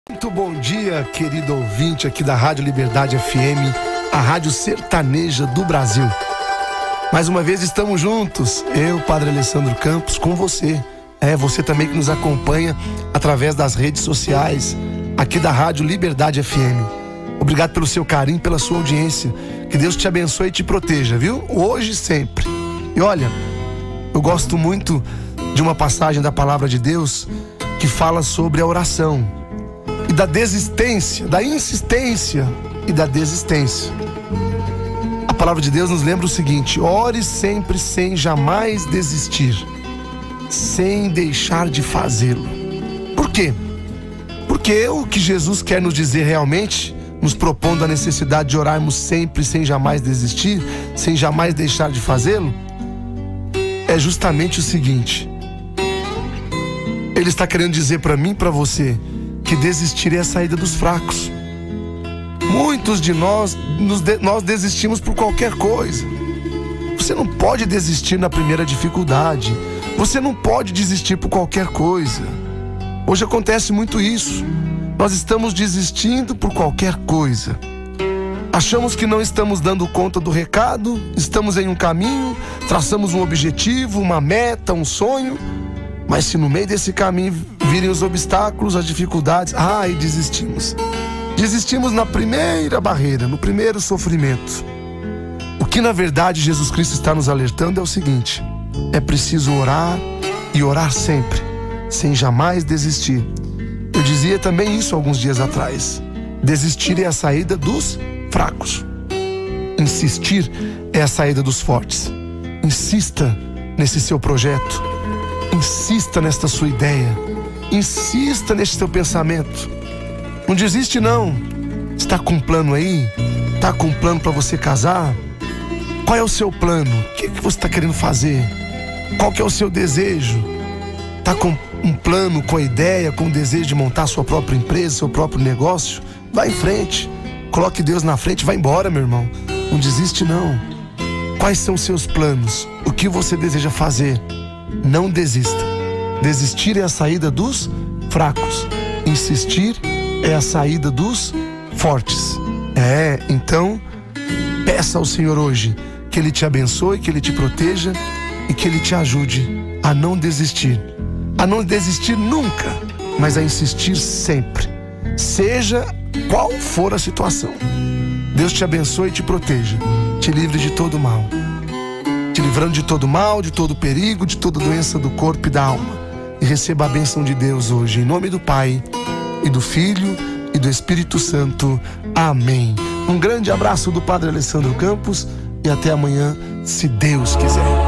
Muito bom dia, querido ouvinte aqui da Rádio Liberdade FM, a rádio sertaneja do Brasil. Mais uma vez estamos juntos, eu, Padre Alessandro Campos, com você. Você também que nos acompanha através das redes sociais, aqui da Rádio Liberdade FM. Obrigado pelo seu carinho, pela sua audiência. Que Deus te abençoe e te proteja, viu? Hoje e sempre. E olha, eu gosto muito de uma passagem da Palavra de Deus que fala sobre a oração e da desistência, da insistência e da desistência. A Palavra de Deus nos lembra o seguinte: ore sempre sem jamais desistir, sem deixar de fazê-lo. Por quê? Porque o que Jesus quer nos dizer realmente, nos propondo a necessidade de orarmos sempre sem jamais desistir, sem jamais deixar de fazê-lo, é justamente o seguinte: Ele está querendo dizer para mim e para você que desistir é a saída dos fracos. Muitos de nós desistimos por qualquer coisa. Você não pode desistir na primeira dificuldade. Você não pode desistir por qualquer coisa. Hoje acontece muito isso. Nós estamos desistindo por qualquer coisa. Achamos que não estamos dando conta do recado, estamos em um caminho, traçamos um objetivo, uma meta, um sonho, mas se no meio desse caminho virem os obstáculos, as dificuldades, e desistimos. Desistimos na primeira barreira, no primeiro sofrimento. O que na verdade Jesus Cristo está nos alertando é o seguinte: é preciso orar e orar sempre, sem jamais desistir. Eu dizia também isso alguns dias atrás. Desistir é a saída dos fracos. Insistir é a saída dos fortes. Insista nesse seu projeto. Insista nesta sua ideia. Insista nesse seu pensamento. Não desiste não. Está com um plano aí? Está com um plano para você casar? Qual é o seu plano? O que você está querendo fazer? Qual que é o seu desejo? Está com um plano, com a ideia, com o desejo de montar sua própria empresa, seu próprio negócio? Vai em frente. Coloque Deus na frente, vai embora, meu irmão. Não desiste não. Quais são os seus planos? O que você deseja fazer? Não desista. Desistir é a saída dos fracos. Insistir é a saída dos fortes. Então, peça ao Senhor hoje que Ele te abençoe, que Ele te proteja e que Ele te ajude a não desistir. A não desistir nunca, mas a insistir sempre, seja qual for a situação. Deus te abençoe e te proteja, te livre de todo mal, te livrando de todo mal, de todo perigo, de toda doença do corpo e da alma. E receba a bênção de Deus hoje, em nome do Pai, e do Filho, e do Espírito Santo. Amém. Um grande abraço do Padre Alessandro Campos e até amanhã, se Deus quiser.